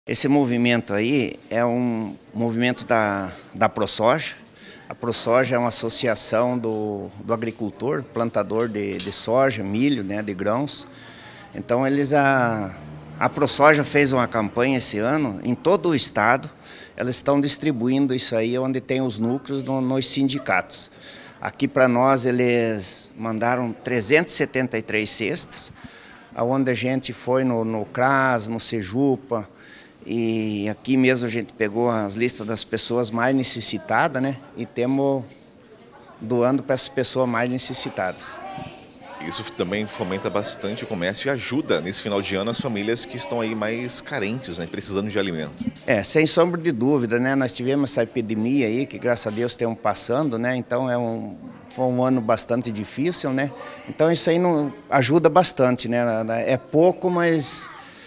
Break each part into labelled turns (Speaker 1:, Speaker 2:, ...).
Speaker 1: Esse movimento aí é um movimento da ProSoja. A ProSoja é uma associação do agricultor, plantador de soja, milho, né, de grãos. Então a ProSoja fez uma campanha esse ano em todo o estado. Elas estão distribuindo isso aí onde tem os núcleos nos sindicatos. Aqui para nós eles mandaram 373 cestas, onde a gente foi no CRAS, no Sejupa, e aqui mesmo a gente pegou as listas das pessoas mais necessitadas, né? E temos doando para essas pessoas mais necessitadas.
Speaker 2: Isso também fomenta bastante o comércio e ajuda nesse final de ano as famílias que estão aí mais carentes, né, precisando de alimento.
Speaker 1: Sem sombra de dúvida, né? Nós tivemos essa epidemia aí, que graças a Deus estamos passando, né? Então foi um ano bastante difícil, né? Então isso aí ajuda bastante, né? É pouco, mas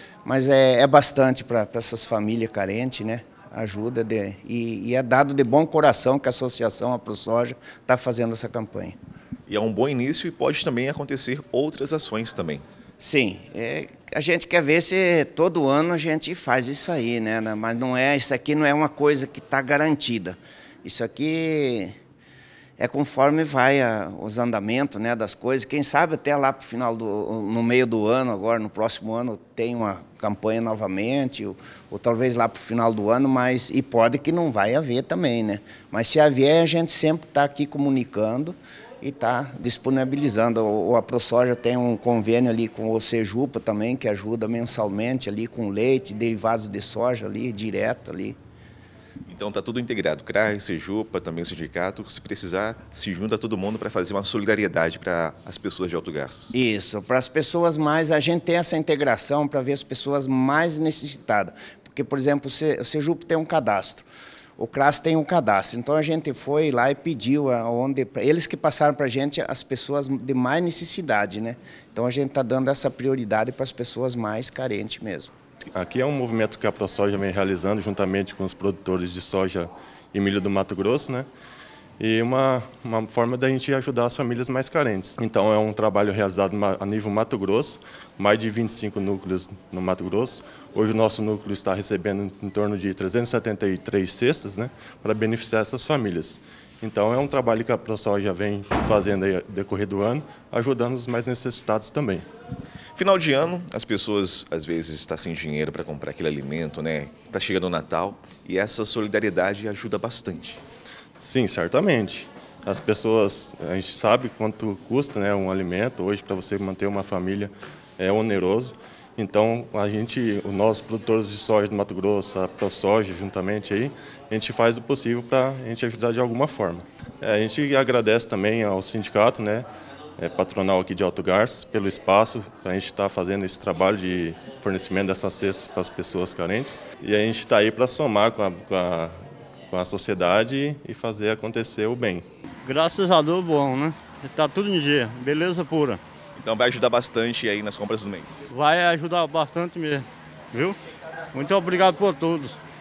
Speaker 1: é bastante para essas famílias carentes, né? Ajuda e é dado de bom coração que a associação, a ProSoja, está fazendo essa campanha.
Speaker 2: E é um bom início e pode também acontecer outras ações também.
Speaker 1: Sim, a gente quer ver se todo ano a gente faz isso aí, né? Mas isso aqui não é uma coisa que está garantida. Isso aqui é conforme vai os andamentos, né, das coisas. Quem sabe até lá pro final no meio do ano, agora no próximo ano, tem uma campanha novamente, ou talvez lá para o final do ano, e pode que não vai haver também, né? Mas se haver, a gente sempre está aqui comunicando e está disponibilizando. A ProSoja tem um convênio ali com o Sejupa também, que ajuda mensalmente ali com leite, derivados de soja ali, direto ali.
Speaker 2: Então está tudo integrado, CRAS, Sejupa, também o sindicato, se precisar, se junta todo mundo para fazer uma solidariedade para as pessoas de alto gasto.
Speaker 1: Isso, para as pessoas a gente tem essa integração para ver as pessoas mais necessitadas. Porque, por exemplo, o Sejupa tem um cadastro, o CRAS tem um cadastro, então a gente foi lá e pediu, eles que passaram para a gente as pessoas de mais necessidade, né? Então a gente está dando essa prioridade para as pessoas mais carentes mesmo.
Speaker 3: Aqui é um movimento que a ProSoja vem realizando juntamente com os produtores de soja e milho do Mato Grosso, né? E uma forma da gente ajudar as famílias mais carentes. Então é um trabalho realizado a nível Mato Grosso, mais de 25 núcleos no Mato Grosso. Hoje o nosso núcleo está recebendo em torno de 373 cestas, né, para beneficiar essas famílias. Então é um trabalho que a ProSoja vem fazendo aí no decorrer do ano, ajudando os mais necessitados também.
Speaker 2: Final de ano, as pessoas às vezes estão sem dinheiro para comprar aquele alimento, né? Está chegando o Natal e essa solidariedade ajuda bastante.
Speaker 3: Sim, certamente. As pessoas, a gente sabe quanto custa, né, um alimento. Hoje, para você manter uma família, é oneroso. Então, os nossos produtores de soja do Mato Grosso, a ProSoja, juntamente aí, a gente faz o possível para a gente ajudar de alguma forma. A gente agradece também ao sindicato, né, patronal aqui de Alto Garças, pelo espaço para a gente estar fazendo esse trabalho de fornecimento dessas cestas para as pessoas carentes. E a gente está aí para somar com a sociedade e fazer acontecer o bem.
Speaker 4: Graças a Deus, bom, né? Está tudo em dia, beleza pura.
Speaker 2: Então vai ajudar bastante aí nas compras do mês.
Speaker 4: Vai ajudar bastante mesmo, viu? Muito obrigado por tudo.